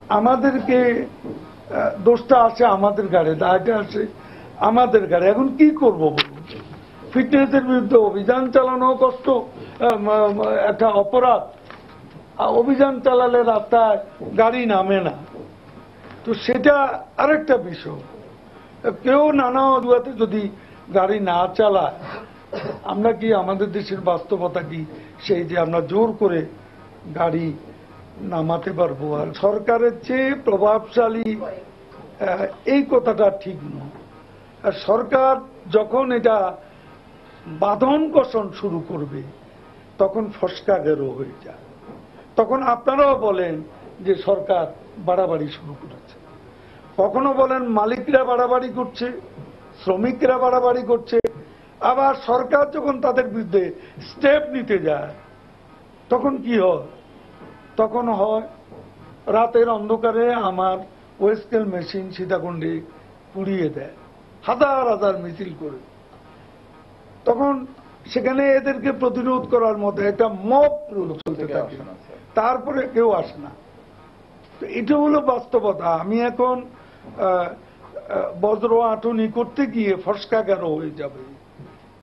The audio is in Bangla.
আমাদেরকে দোষটা আছে আমাদের ঘাড়ে, দায়টা আছে আমাদের ঘাড়ে। এখন কি করব বলুন? ফিটনেসের বিরুদ্ধে অভিযান চালানো কষ্ট, একটা অপরাধ। অভিযান চালালে রাস্তায় গাড়ি নামে না, তো সেটা আরেকটা বিষয়। কেউ নানা অজুহাতে যদি গাড়ি না চালায়, আমরা কি আমাদের দেশের বাস্তবতা কি সেই যে আমরা জোর করে গাড়ি নামাতে পারবো? আর সরকারের চেয়ে প্রভাবশালী এই কথাটা ঠিক নয়। আর সরকার যখন এটা বাঁধন কষণ শুরু করবে তখন ফসকা গেরো হয়ে যায়। তখন আপনারাও বলেন যে সরকার বাড়াবাড়ি শুরু করেছে, কখনো বলেন মালিকরা বাড়াবাড়ি করছে, শ্রমিকরা বাড়াবাড়ি করছে। আবার সরকার যখন তাদের বিরুদ্ধে স্টেপ নিতে যায় তখন কি হয়? তখন হয় রাতের অন্ধকারে আমার ওয়েস্কেল মেশিন সীতাকুণ্ডে পুড়িয়ে দেয়, হাজার হাজার মিছিল করে। তখন সেখানে এদেরকে প্রতিরোধ করার মধ্যে একটা মব চলতে থাকে, তারপরে কেউ আসে না। তো এটা হলো বাস্তবতা। আমি এখন বজ্র আঁটুনি করতে গিয়ে ফসকা গেরো হয়ে যাবে।